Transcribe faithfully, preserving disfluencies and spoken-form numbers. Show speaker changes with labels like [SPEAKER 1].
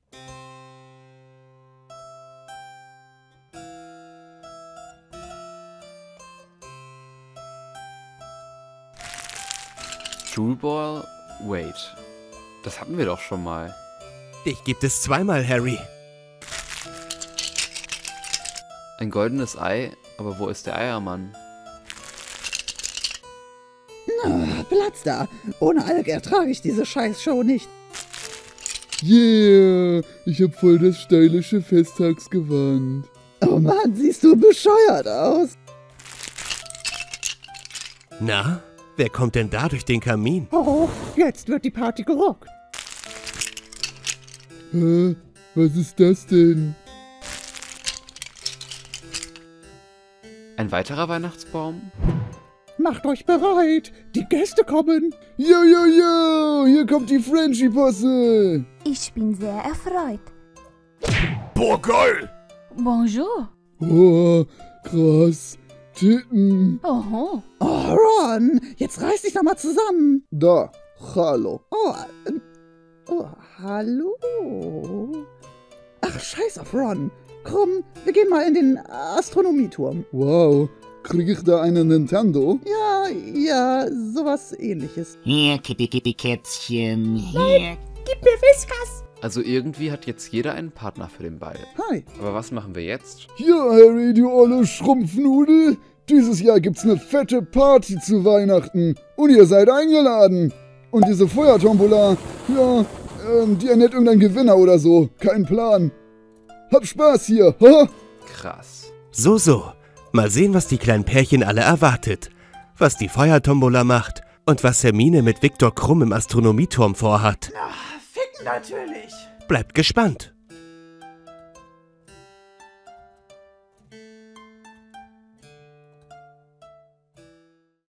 [SPEAKER 1] Jewelball? Wait. Das hatten wir doch schon mal.
[SPEAKER 2] Dich gibt es zweimal, Harry.
[SPEAKER 1] Ein goldenes Ei? Aber wo ist der Eiermann?
[SPEAKER 3] Na, Platz da. Ohne Alk ertrage ich diese Scheißshow nicht.
[SPEAKER 4] Yeah, ich hab voll das stylische Festtagsgewand.
[SPEAKER 3] Oh Mann, siehst du bescheuert aus.
[SPEAKER 2] Na, wer kommt denn da durch den Kamin?
[SPEAKER 3] Oh, jetzt wird die Party gerockt.
[SPEAKER 4] Hä? Was ist das denn?
[SPEAKER 1] Ein weiterer Weihnachtsbaum?
[SPEAKER 3] Macht euch bereit, die Gäste kommen.
[SPEAKER 4] Yo, yo, yo, hier kommt die Frenchie-Posse.
[SPEAKER 5] Ich bin sehr erfreut.
[SPEAKER 2] Boah, geil!
[SPEAKER 5] Bonjour.
[SPEAKER 4] Oh, krass. Titten.
[SPEAKER 5] Oho.
[SPEAKER 3] Oh, Ron, jetzt reiß dich doch mal zusammen.
[SPEAKER 4] Da, hallo.
[SPEAKER 3] Oh, ähm, oh, hallo. Ach, scheiß auf Ron. Komm, wir gehen mal in den Astronomieturm.
[SPEAKER 4] Wow, krieg ich da einen Nintendo?
[SPEAKER 3] Ja, ja, sowas ähnliches.
[SPEAKER 6] Hier, Kitty Kitty Kätzchen. Hier.
[SPEAKER 5] Gib mir Whiskas.
[SPEAKER 1] Also irgendwie hat jetzt jeder einen Partner für den Ball.
[SPEAKER 3] Hi.
[SPEAKER 1] Aber was machen wir jetzt?
[SPEAKER 4] Hier, Harry, du olle Schrumpfnudel. Dieses Jahr gibt's eine fette Party zu Weihnachten. Und ihr seid eingeladen. Und diese Feuertombola, ja, ähm, die ernährt irgendein Gewinner oder so. Kein Plan. Hab Spaß hier, ha?
[SPEAKER 1] Krass.
[SPEAKER 2] So, so. Mal sehen, was die kleinen Pärchen alle erwartet. Was die Feuertombola macht und was Hermine mit Viktor Krumm im Astronomieturm vorhat.
[SPEAKER 7] Ficken natürlich.
[SPEAKER 2] Bleibt gespannt.